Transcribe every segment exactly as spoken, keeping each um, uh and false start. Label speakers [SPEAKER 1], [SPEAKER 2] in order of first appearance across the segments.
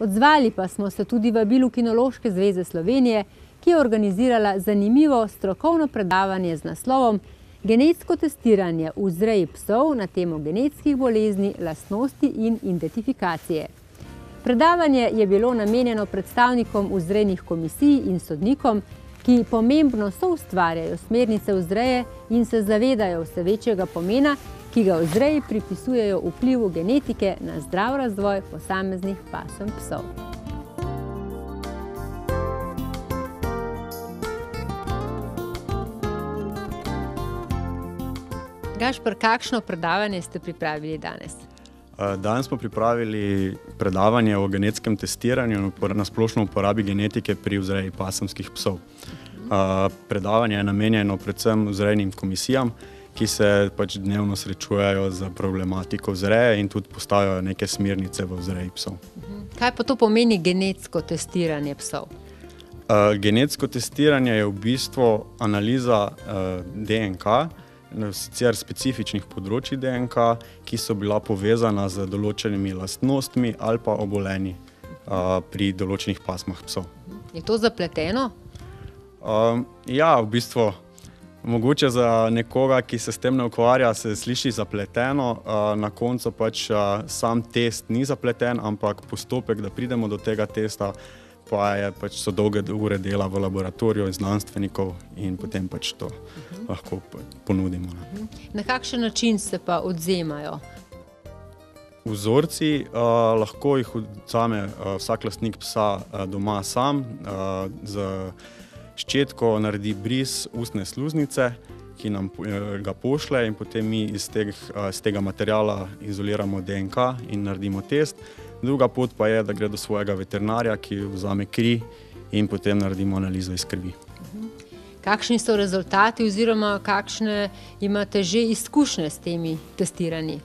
[SPEAKER 1] Odzvali pa smo se tudi vabilu Kinološke zveze Slovenije, ki je organizirala zanimivo strokovno predavanje z naslovom Genetsko testiranje v vzreji psov na temo genetskih bolezni, lastnosti in identifikacije. Predavanje je bilo namenjeno predstavnikom vzrejnih komisij in sodnikom, ki pomembno soustvarjajo smernice vzreje in se zavedajo vse večjega pomena, ki ga vzreji pripisujejo vplivu genetike na zdrav razvoj posameznih pasem psov. Gašper, kakšno predavanje ste pripravili danes?
[SPEAKER 2] Danes smo pripravili predavanje o genetskem testiranju in na splošno uporabi genetike pri vzreji pasemskih psov. Predavanje je namenjeno predvsem vzrejnim komisijam, ki se pač dnevno srečujejo z problematiko vzreje in tudi postavljajo neke smernice v vzreji psov.
[SPEAKER 1] Kaj pa to pomeni genetsko testiranje psov?
[SPEAKER 2] Genetsko testiranje je v bistvu analiza D N K, sicer specifičnih področji D N K, ki so bila povezana z določenimi lastnostmi ali pa obolenji pri določenih pasmah psov.
[SPEAKER 1] Je to zapleteno?
[SPEAKER 2] Ja, v bistvu, mogoče za nekoga, ki se s tem ne ukvarja, se sliši zapleteno. Na koncu pač sam test ni zapleten, ampak postopek, da pridemo do tega testa, pa je pač so dolge ure dela v laboratoriju in znanstvenikov in potem pač to uh-huh. lahko ponudimo.
[SPEAKER 1] Uh-huh. Na kakšen način se pa odzemajo?
[SPEAKER 2] Vzorci uh, lahko jih odzame uh, vsak lastnik psa uh, doma sam, uh, z ščetko naredi bris ustne sluznice, ki nam uh, ga pošlje in potem mi iz, teh, uh, iz tega materiala izoliramo D N K in naredimo test. Druga pot pa je, da gre do svojega veterinarja, ki vzame kri in potem naredimo analizo iz krvi.
[SPEAKER 1] Kakšni so rezultati oziroma kakšne imate že izkušnje s temi testiranji?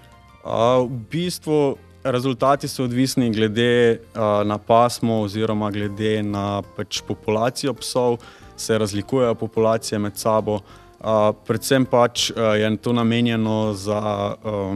[SPEAKER 2] V bistvu rezultati so odvisni glede na pasmo oziroma glede na pač populacijo psov, se razlikujejo populacije med sabo. Predvsem pač je to namenjeno za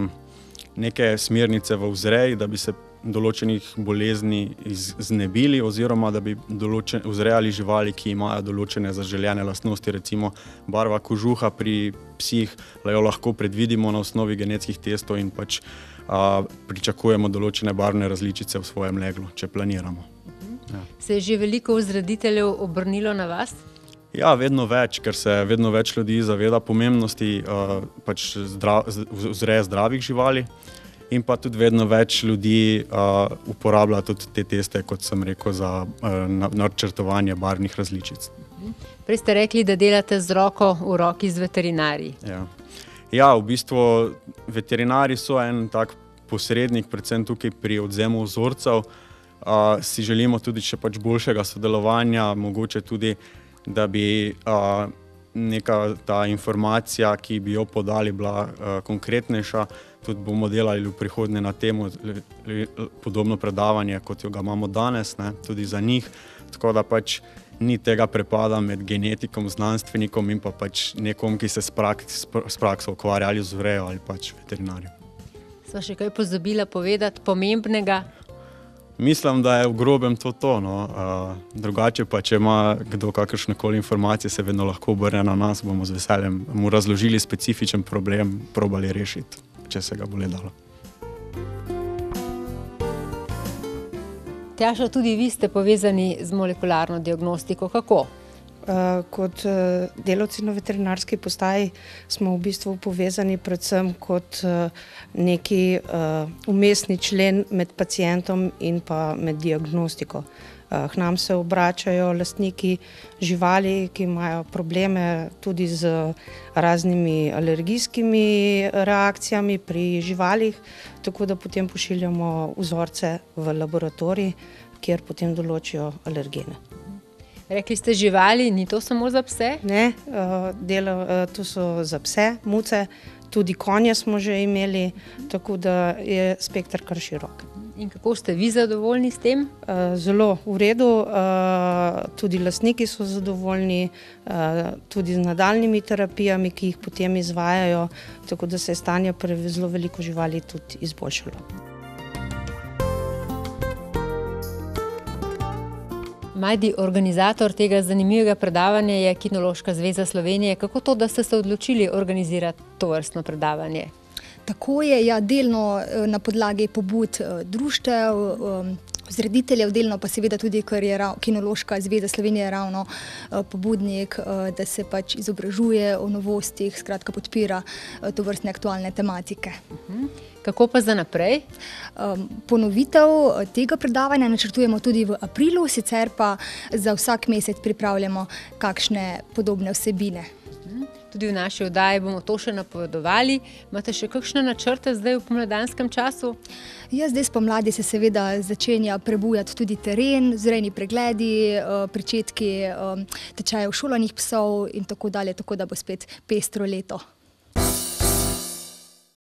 [SPEAKER 2] neke smernice v vzreji, da bi se določenih bolezni znebili oziroma da bi določen, vzrejali živali, ki imajo določene zaželjene lastnosti, recimo barva kožuha pri psih, jo lahko predvidimo na osnovi genetskih testov in pač a, pričakujemo določene barvne različice v svojem leglu, če planiramo. Ja.
[SPEAKER 1] Se je že veliko vzrediteljev obrnilo na vas?
[SPEAKER 2] Ja, vedno več, ker se vedno več ljudi zaveda pomembnosti a, pač zdra, vzreje zdravih živali. In pa tudi vedno več ljudi uh, uporablja tudi te teste, kot sem rekel, za uh, načrtovanje barvnih različic.
[SPEAKER 1] Prej ste rekli, da delate z roko v roki z veterinarji.
[SPEAKER 2] Ja. Ja, v bistvu veterinari so en tak posrednik, predvsem tukaj pri odvzemu vzorcev. Uh, si želimo tudi še pač boljšega sodelovanja, mogoče tudi, da bi uh, neka ta informacija, ki bi jo podali, bila uh, konkretnejša. Tudi bomo delali v prihodnje na temu podobno predavanje, kot jo ga imamo danes, ne, tudi za njih. Tako da pač ni tega prepada med genetikom, znanstvenikom in pa pač nekom, ki se s, prak, s prakso ukvarja ali z vzrejo ali pač veterinarjem.
[SPEAKER 1] Sva še kaj pozabila povedati pomembnega?
[SPEAKER 2] Mislim, da je v grobem to to. No. Uh, drugače pa, če ima kdo kakršnekoli informacije, se vedno lahko obrne na nas, bomo z veseljem mu razložili specifičen problem, probali rešiti, če se ga bo le dalo.
[SPEAKER 1] Tjaša, tudi vi ste povezani z molekularno diagnostiko. Kako?
[SPEAKER 3] Kot delavci na veterinarski postaji smo v bistvu povezani predvsem kot neki vmesni člen med pacientom in pa med diagnostiko. K nam se obračajo lastniki živali, ki imajo probleme tudi z raznimi alergijskimi reakcijami pri živalih, tako da potem pošiljamo vzorce v laboratorij, kjer potem določijo alergene.
[SPEAKER 1] Rekli ste živali, ni to samo za pse?
[SPEAKER 3] Ne, delo, to so za pse, muce, tudi konje smo že imeli, tako da je spekter kar širok.
[SPEAKER 1] In kako ste vi zadovoljni s tem?
[SPEAKER 3] Zelo v redu, tudi lastniki so zadovoljni, tudi z nadaljnjimi terapijami, ki jih potem izvajajo, tako da se je stanje pri zelo veliko živali tudi izboljšalo.
[SPEAKER 1] Majdi, organizator tega zanimivega predavanja je Kinološka zveza Slovenije. Kako to, da ste se odločili organizirati to vrstno predavanje?
[SPEAKER 4] Tako je, ja, delno na podlagi pobud društev, vzrediteljev, delno pa seveda tudi, ker je Kinološka zveza Slovenije ravno pobudnik, da se pač izobražuje o novostih, skratka podpira to vrstne aktualne tematike.
[SPEAKER 1] Kako pa za naprej?
[SPEAKER 4] Ponovitev tega predavanja načrtujemo tudi v aprilu, sicer pa za vsak mesec pripravljamo kakšne podobne vsebine.
[SPEAKER 1] Tudi v naši oddaji bomo to še napovedovali. Imate še kakšne načrte zdaj v pomladanskem času?
[SPEAKER 4] Ja, zdaj spomladi se seveda začenja prebujati tudi teren, vzrejni pregledi, pričetki tečajev šolanih psov in tako dalje, tako da bo spet pestro leto.